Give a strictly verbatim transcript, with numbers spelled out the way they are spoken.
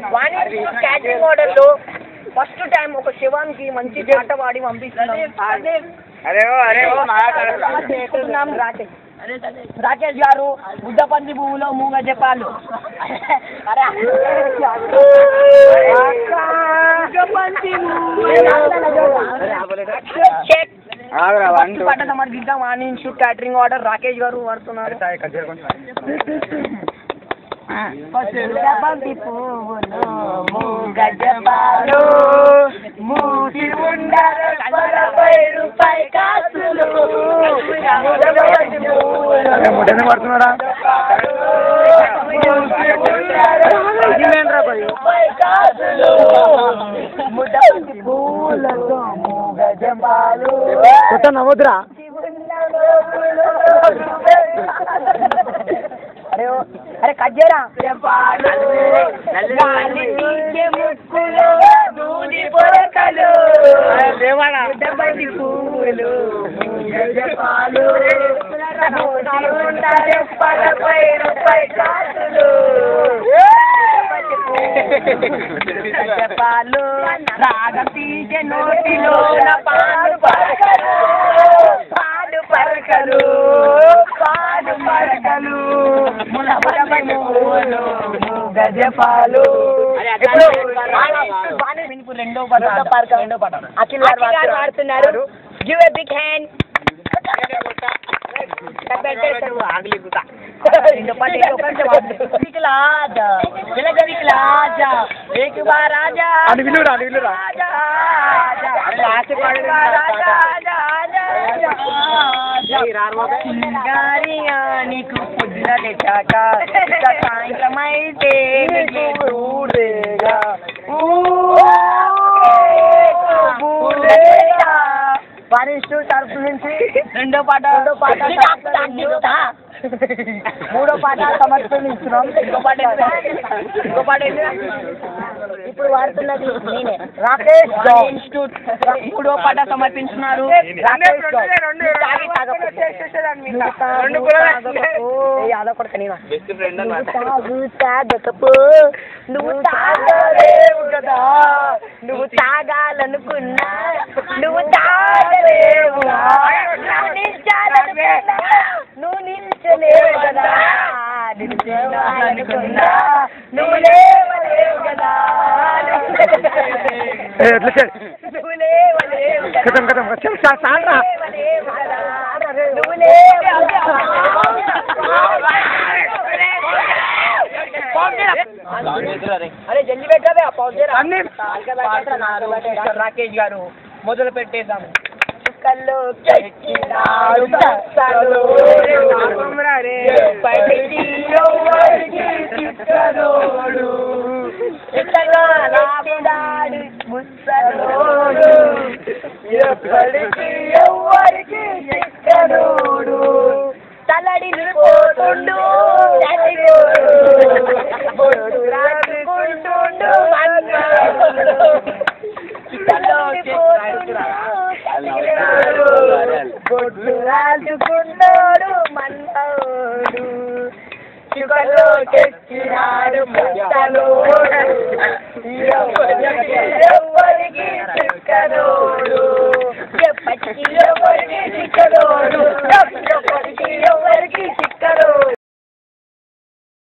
Catering order లో first time ఒక శివానికి మంచి పాట పాడి పంపిస్తున్నాం. రాకేష్ గారు బుద్ధపంది పువ్వులో మూగ చెప్పాలు. పాట సమర్పిద్దాం. On institute catering order Rakesh గారు వాడుతున్నారు. బంతి పువ్వులు మూగ చెప్పాలు మూసి రూపాయి కాసులు పడుతున్నారా పూలతో మూగ చెప్పాలు నవ్వుద్రా. అరే అరే కజ్జరా ముక్కులు దూది పొరకలు పూలు పలపై రూపాయి కాసులు చెప్పాలు రాగం తీసే నోటిలో పాడు పరకలు పాడు పరకలు పాడు పరకలు గజపాలు రెండో పాట రెండో పాట అఖిల్ గారు ఆడుతున్నారు. Give a big hand. నీకు పొద్దున తెచ్చాక సాయంత్రం అయితే పరిష్టు తరపు నుంచి రెండో పాట రెండో పాట మూడో పాట సమర్పిస్తున్నాం. ఇంకో పాట ఇంకో పాట ఇప్పుడు వాడుతున్నది నేనే రాకేష్ ఇన్స్టిట్యూట్ మూడో పాట సమర్పించున్నారు. నువ్వు తాగలేవు కదా నువ్వు తాగాలనుకున్నా నువ్వు తాగలేవు నువ్వు నిల్చలేవు కదా నిల్చోవాలనుకున్నా నువ్వు లేవలేవు కదా నువ్వు లేవలేవు కదా నువ్వు అరే జల్దీ పెట్టావే రాకేష్ గారు మొదలు పెట్టేద్దాం. కల్లో ముసలోడు ఎప్పటికీ ఎవరికి ఎక్కడోడు తలడిపోతుండు రాజుకుంటుండు బొడ్డు రాజుకుంటాడు మన్నోడు చికలో తెచ్చినా